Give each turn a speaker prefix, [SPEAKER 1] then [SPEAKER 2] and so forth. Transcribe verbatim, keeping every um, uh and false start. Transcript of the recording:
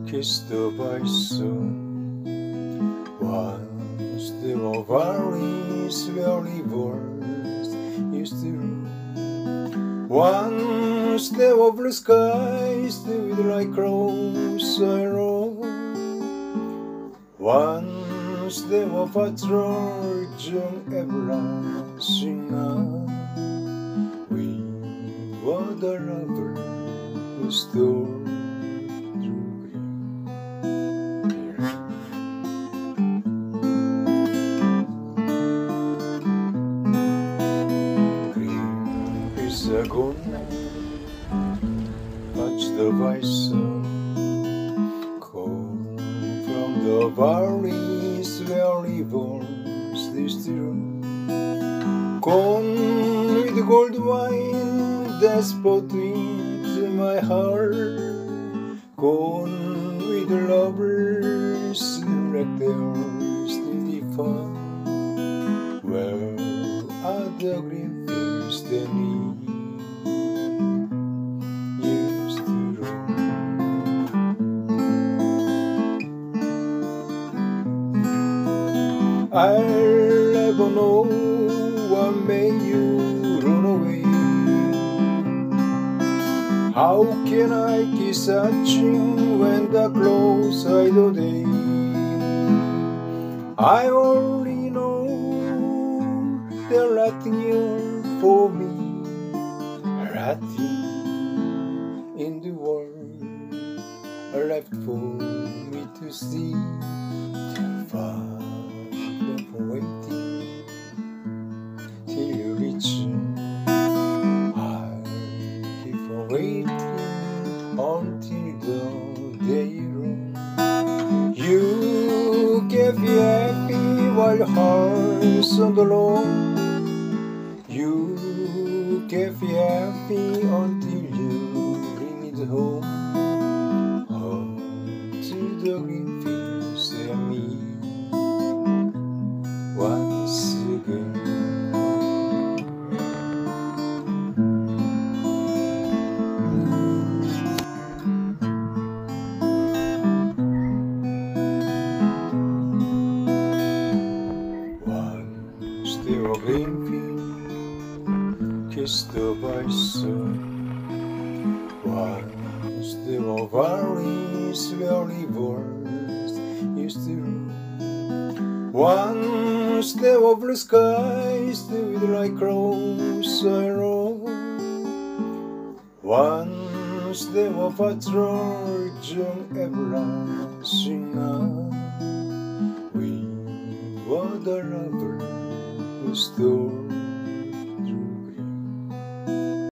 [SPEAKER 1] kissed by sun. Once there were valleys where rivers used to run. Once there were blue skies with like crows along. Once there were patrols on everlasting night. We were the lovers who stole through green. Krinfils는 touched by sun, cold from the valleys where rivers used to run. Gone with the gold wine that spot into my heart. Gone with the lovers who wrecked theirs to depart. Where are the green fields that used to run? I'll never know what made you run away. How can I keep searching when the close hide the day? I only know there's nothing here for me, nothing in the world left for me to see. Far from waiting till you reach. I'll keep on waiting until the day runs. You can be happy while your heart's on the lawn. You can be happy until you bring it home. Home to the green fields and me once again. Once there were green fields kissed by sun. Once there were valleys where rivers used to run. Once there were blue skies with like crows along. Once there were patrols on everlasting night. We were the lovers who stole